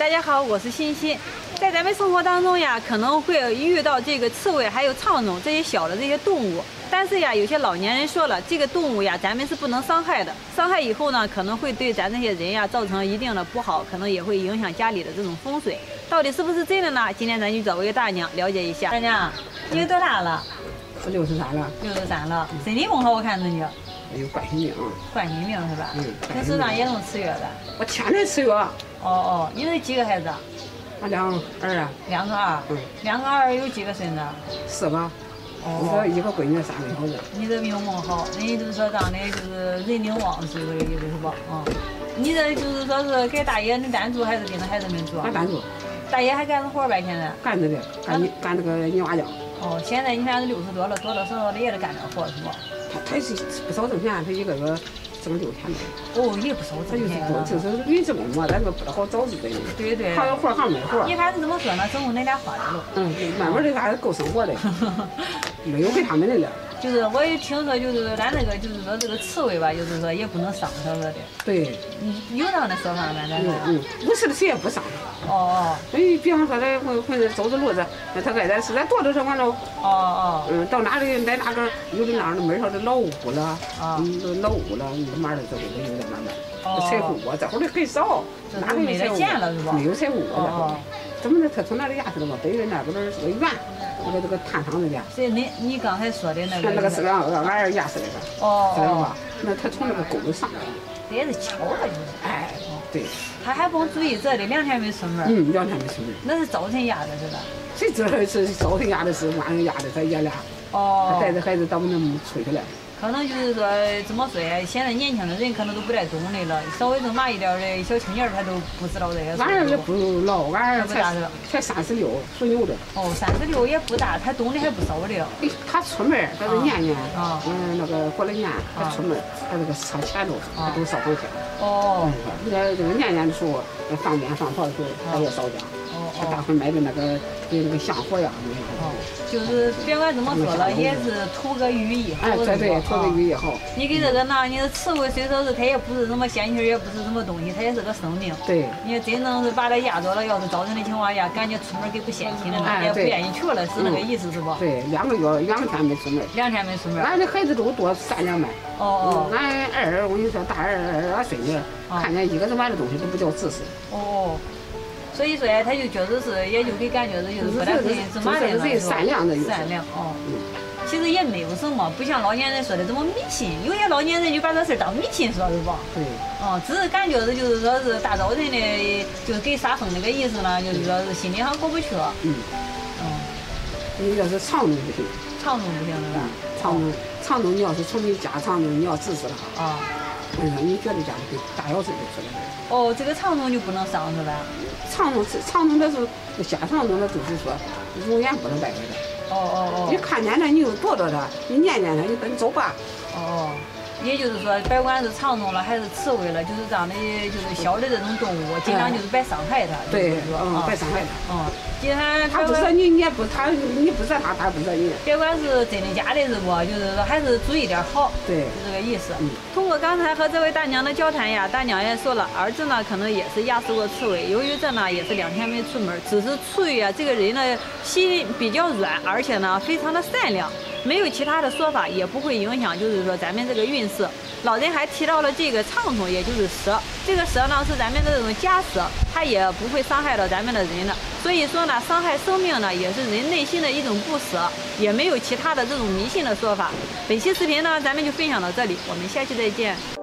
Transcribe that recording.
家好，我是欣欣。在咱们生活当中呀，可能会遇到这个刺猬还有苍蝇这些小的这些动物，但是呀，有些老年人说了，这个动物呀，咱们是不能伤害的。伤害以后呢，可能会对咱这些人呀造成一定的不好，可能也会影响家里的这种风水。到底是不是真的呢？今天咱就找位大娘了解一下。大娘，你多大了？ 我63了。 63了，身体不好，我看着你。 有冠心病。 冠心病是吧？ 嗯。 平时上也能吃药的。 我天天吃药。 哦，你是几个孩子？ 我2个儿啊。 2个儿。嗯。2个儿有几个孙子 ？4个。 哦。 一个闺女，3个小子。 你这命梦好，人家就是说长得就是人丁旺是这个意思是吧？啊。你这就是说是给大爷你单住还是跟着孩子们住？ 俺单住。 大爷还干着活呗？现在？ 干着的，干那个泥瓦匠。 哦，现在你看60多了，多多少少的也得干点活是吧？ 他是不少挣钱，他一个月挣6000多。 哦，也不少挣钱。 就是女职工嘛，咱们不大好找是真的。 对对。 还有活还没活。 一开始怎么说呢？挣那俩花的了。 嗯，慢慢的还是够生活的，没有给他们的了。 就是我也听说，就是咱那个，就是说这个刺猬吧，就是说也不能伤它说的。对。有这样的说法吗？咱这。 50的谁也不伤它。 哦。 所以，比方说咱回走着路子，他爱咱是咱多上完了。 哦。 到哪里在哪个有的那儿的门上的老屋了，老屋了，慢慢的这个有点慢慢。财富窝这会儿的很少，哪里有财富窝？没有财富窝。怎么的？他从哪里下去了嘛？北边那边是个园。这个炭厂子的， 所以你刚才说的那个， 那个是俺儿压死的个，知道吧？那他从那个沟里上来的， 这也是巧了，就是。 哎，对。 他还甭注意这里2天没出门。 2天没出门。 那是早晨压的是吧？ 谁知道是早晨压的，是晚上压的，他爷俩。他带着孩子到我们出去了。 可能就是说怎么说呀？现在年轻的人可能都不太懂的了，稍微这嘛一点的小青年他都不知道这些。 俺儿也不老，俺儿才36，属牛的。 哦，36也不大，他懂的还不少的。 他出门，他是年年，那个过了年，他出门，他这个车前头，他都烧好香。 哦。 这个年年的时候，放鞭放炮的时候，他也烧香。大伙买的那个香火呀， 就是别管怎么说了，也是图个寓意。 哎，对，图个寓意好。 你给这个呢，你的刺猬虽说是它也不是什么仙气，也不是什么东西，它也是个生命。 对。 你真正是把它压着了，要是早晨的情况下，赶紧出门给不嫌弃的呢，也不愿意去了，是那个意思是不？ 对，2个月2天没出门。 2天没出门。 俺这孩子都多善良嘛。俺儿，我跟你说，大儿俺孙女，看见一个人买的东西都不叫指示。 所以说呀，他就觉得是，也就给感觉就是不但是嘛的人善良的， 善良其实也没有什么，不像老年人说的这么迷信。有些老年人就把这事当迷信说，是吧？ 对。 只是感觉就是说是大早晨的，就是给撒风那个意思呢，就是说是心里上过不去。 你要是长虫不行。 长虫不行是吧？ 长虫你要是从你家长虫，你要指示它。你觉得家里大小事就出来了。 这个长虫就不能伤是吧？ 长虫那是瞎长虫，那就是说容颜不能败坏的。你看见它，你就躲着它，你念念它，你跟走吧。 也就是说，别管是长虫了还是刺猬了，就是这样的，就是小的这种动物，尽量就是别伤害它。 对，别伤害它。 既然它不惹你，你也不你不惹它，它不惹你。 别管是真的假的，是不？就是说还是注意点好。 对， 就这个意思。通过刚才和这位大娘的交谈呀，大娘也说了，儿子呢可能也是压死过刺猬，由于这呢也是2天没出门，只是出于这个人呢心比较软，而且呢非常的善良。没有其他的说法，也不会影响，就是说咱们这个运势。老人还提到了这个苍虫，也就是蛇。这个蛇呢是咱们的这种家蛇，它也不会伤害到咱们的人的。所以说呢，伤害生命呢也是人内心的一种不舍，也没有其他的这种迷信的说法。本期视频呢，咱们就分享到这里，我们下期再见。